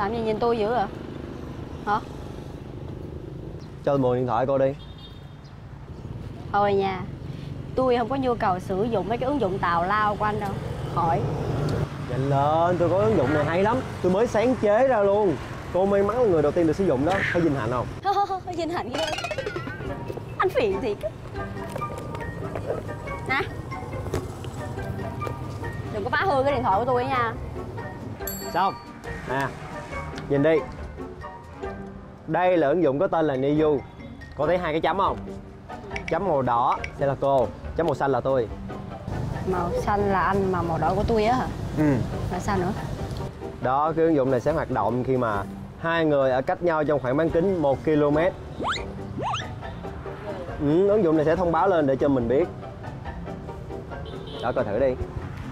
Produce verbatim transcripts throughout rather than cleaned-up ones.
Làm gì nhìn tôi dữ à? Hả? Cho mượn điện thoại cô đi. Thôi nha, tôi không có nhu cầu sử dụng mấy cái ứng dụng tào lao của anh đâu. Khỏi. Nhanh lên, tôi có ứng dụng này hay lắm. Tôi mới sáng chế ra luôn. Cô may mắn là người đầu tiên được sử dụng đó. Thấy vinh hạnh không? Vinh hạnh ghê. Anh phiền thiệt. Nè, đừng có phá hư cái điện thoại của tôi nha. Xong. Nè, nhìn đi. Đây là ứng dụng có tên là Niu. Cô thấy hai cái chấm không? Chấm màu đỏ sẽ là cô, chấm màu xanh là tôi. Màu xanh là anh, mà màu đỏ của tôi á hả? Ừ. Là sao nữa? Đó, cái ứng dụng này sẽ hoạt động khi mà hai người ở cách nhau trong khoảng bán kính một ki lô mét. Ừ, ứng dụng này sẽ thông báo lên để cho mình biết. Đó, coi thử đi.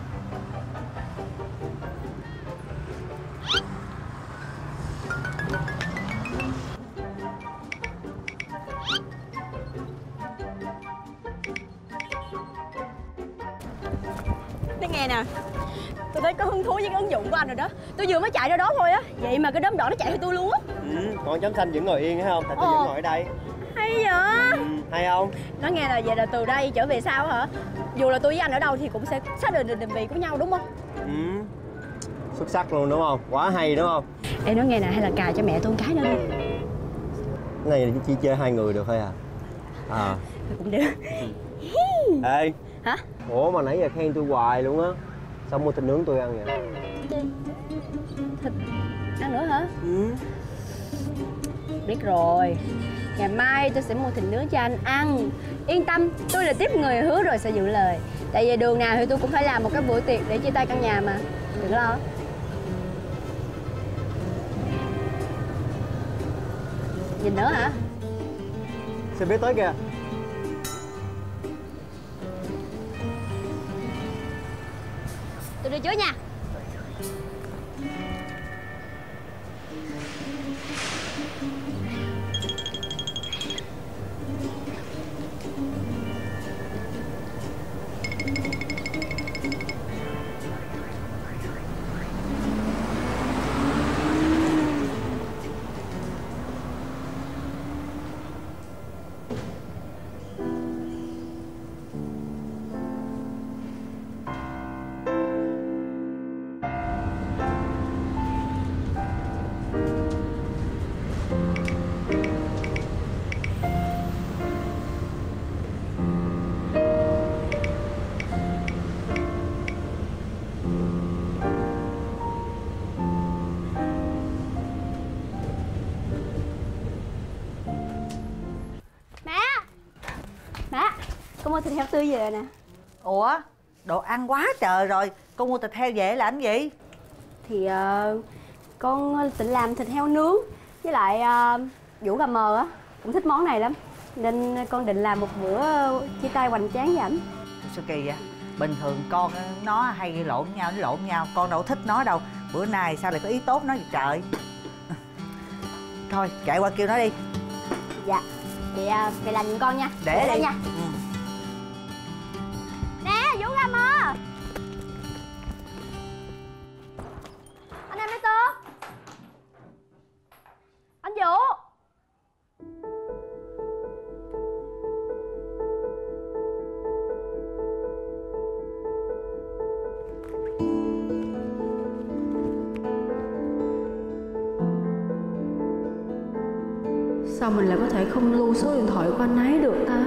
Nói nghe nè, tôi thấy có hứng thú với cái ứng dụng của anh rồi đó. Tôi vừa mới chạy ra đó thôi á, vậy mà cái đốm đỏ nó chạy theo tôi luôn á. Ừ, con chấm xanh vẫn ngồi yên thấy không? Tại tôi Ờ. vẫn ngồi ở đây. Hay vậy? Ừ, hay không? Nói nghe là vậy là từ đây trở về sau hả? Dù là tôi với anh ở đâu thì cũng sẽ xác định được định vị của nhau đúng không? Ừ, xuất sắc luôn đúng không? Quá hay đúng không? Ê, nói nghe nè, hay là cài cho mẹ tôi một cái nữa đi. Cái này chỉ chơi hai người được thôi à? À. Cũng được. Ê. Hả? Ủa mà nãy giờ khen tôi hoài luôn á. Sao mua thịt nướng tôi ăn vậy? Thịt ăn nữa hả? Ừ. Biết rồi. Ngày mai tôi sẽ mua thịt nướng cho anh ăn. Yên tâm, tôi là tiếp người hứa rồi sẽ giữ lời. Tại vì đường nào thì tôi cũng phải làm một cái bữa tiệc để chia tay căn nhà mà. Đừng lo. Nhìn nữa hả? Xe buýt tới kìa. Tôi đi trước nha. Con mua thịt heo tươi về nè. Ủa, đồ ăn quá trời rồi. Con mua thịt heo về làm gì? Thì uh, con định làm thịt heo nướng. Với lại uh, Vũ gà mờ á cũng thích món này lắm. Nên con định làm một bữa chia tay hoành tráng với ảnh. Sao kỳ vậy? Bình thường con nó hay gây lộn nhau, nó lộn nhau. Con đâu thích nó đâu. Bữa nay sao lại có ý tốt nó vậy trời? Thôi, chạy qua kêu nó đi. Dạ. Vậy uh, về làm giùm con nha. Để đây đi nha. Ừ. Nè, Vũ gà mờ. Anh em Lê Tư. Anh Vũ. Sao mình lại có thể không lưu số điện thoại của anh ấy được ta?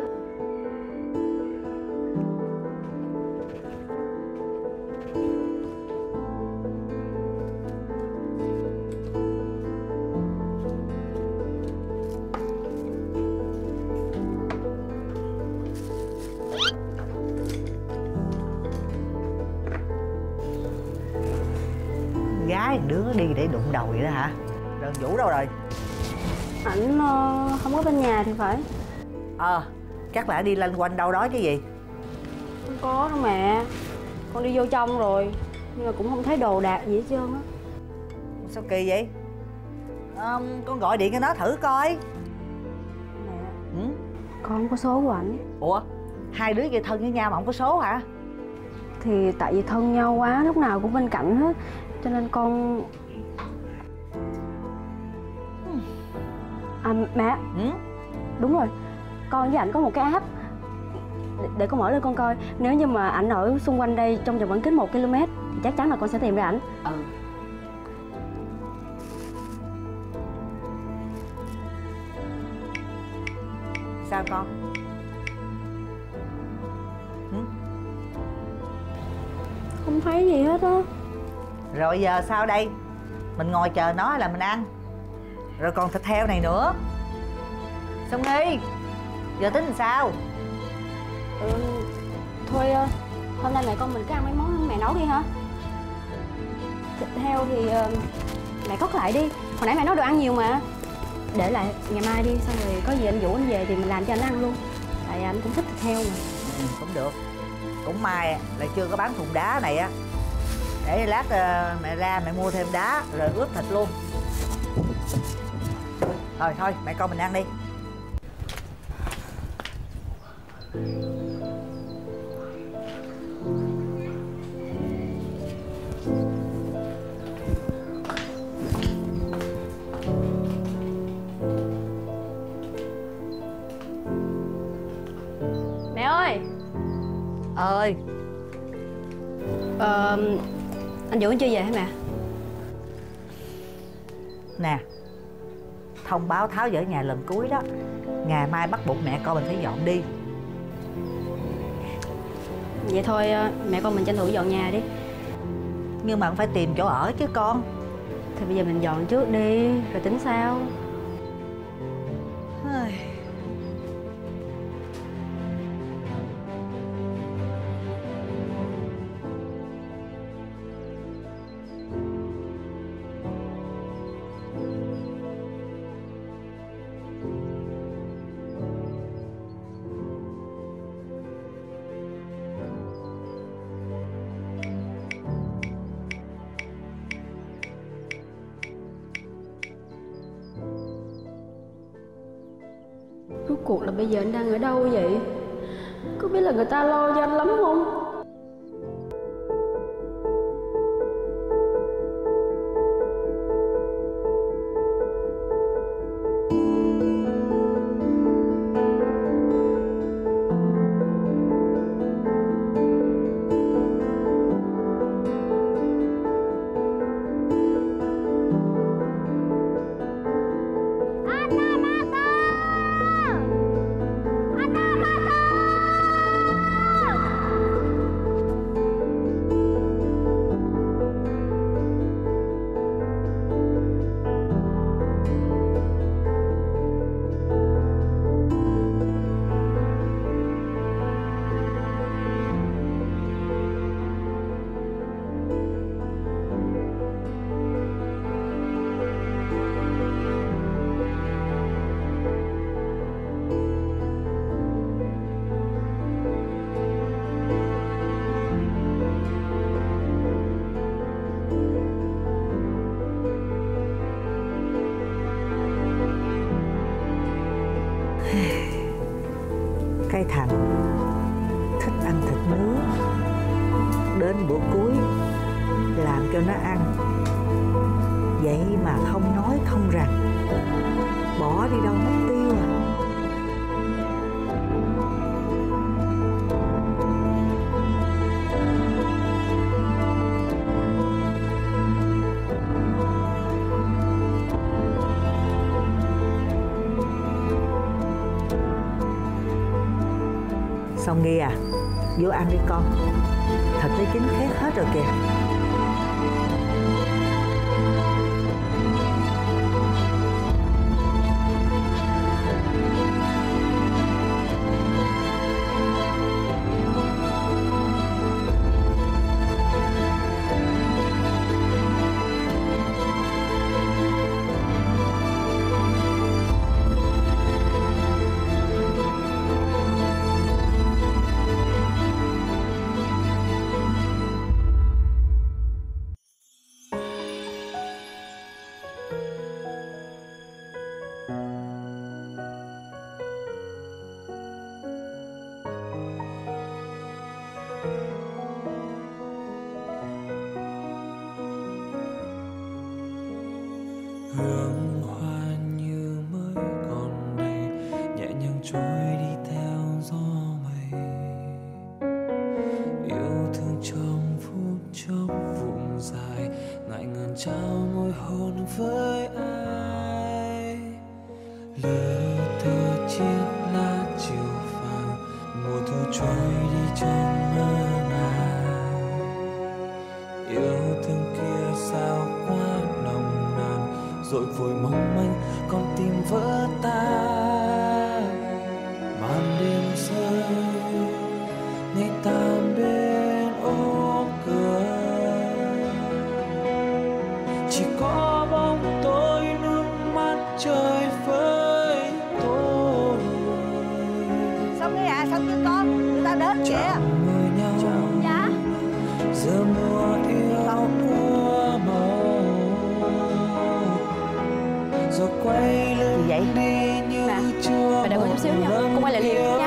Gái đứa đi để đụng đầu vậy đó hả? Rồi Vũ đâu rồi? Ảnh uh, không có bên nhà thì phải. Ờ, à, chắc là đi lanh quanh đâu đó chứ gì. Không có đâu mẹ. Con đi vô trong rồi. Nhưng mà cũng không thấy đồ đạc gì hết trơn á. Sao kỳ vậy? À, con gọi điện cho nó thử coi. Mẹ, Ừ? con không có số của ảnh. Ủa, hai đứa vậy thân với nhau mà không có số hả? Thì tại vì thân nhau quá, lúc nào cũng bên cạnh hết. Cho nên con... À mẹ, Ừ? đúng rồi, con với ảnh có một cái app để, để con mở lên con coi. Nếu như mà ảnh ở xung quanh đây trong vòng bán kính một ki lô mét thì chắc chắn là con sẽ tìm ra ảnh. Ừ. Sao con? Ừ? Không thấy gì hết á. Rồi giờ sao đây? Mình ngồi chờ nó hay là mình ăn? Rồi còn thịt heo này nữa. Song Nghi, giờ tính làm sao? Ừ, thôi ờ, hôm nay mẹ con mình cứ ăn mấy món mẹ nấu đi hả? Thịt heo thì ờ, mẹ cất lại đi. Hồi nãy mẹ nấu đồ ăn nhiều mà. Để lại ngày mai đi, xong rồi có gì anh Vũ anh về thì mình làm cho anh ăn luôn. Tại anh cũng thích thịt heo mà. Ừ, cũng được. Cũng may là chưa có bán thùng đá này á. Để lát uh, mẹ ra mẹ mua thêm đá rồi ướp thịt luôn. Thôi thôi mẹ con mình ăn đi. Mẹ ơi. Ơi. Ờ, anh Vũ anh chưa về hả mẹ? Nè, thông báo tháo dỡ nhà lần cuối đó. Ngày mai bắt buộc mẹ con mình phải dọn đi. Vậy thôi ờ, mẹ con mình tranh thủ dọn nhà đi. Nhưng mà phải tìm chỗ ở chứ con. Thì bây giờ mình dọn trước đi rồi tính sau. Rốt cuộc là bây giờ anh đang ở đâu vậy? Có biết là người ta lo cho anh lắm không? Cái thằng thích ăn thịt nướng, đến bữa cuối làm cho nó ăn, vậy mà không nói không rằng, bỏ đi đâu mất tiêu à. Xong Nghi à, vô ăn đi con, thịt nó chín khét hết rồi kìa. Dạ. Dạ. Giờ mùa yêu mùa màu rồi quay lưng vậy? đi như Nè, chưa mày đợi con chút xíu nha, con quay lại liền nha.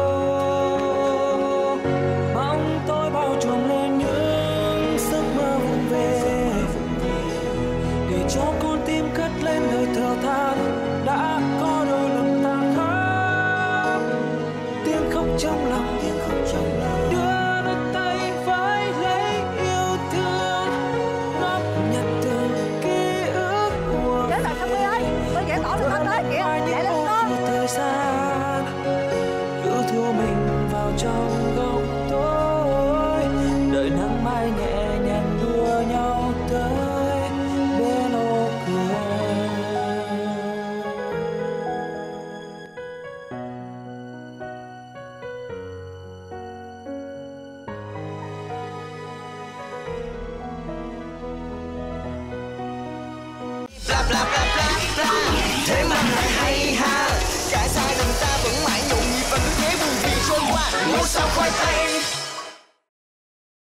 Mong tôi bao trùm lên những giấc mơ vụng về để cho con tim cất lên lời thở than. Đã có đôi lần ta khóc tiếng khóc trong lòng, tiếng khóc trong lòng đưa đôi tay vai lấy yêu thương góp nhặt từng ký ức của Chết rồi Thông My ơi, tôi dễ tỏ được hết tới kìa, chạy lên con. thời gian cứ thua mình vào trong góc tối, đợi nắng mai nhẹ nhàng đưa nhau tới bên ô cửa. Thế mà lại hay ha, cả sai lầm ta vẫn mãi nhộn nhịp và cứ thế buồn phiền trôi qua. Ngôi sao khoai tây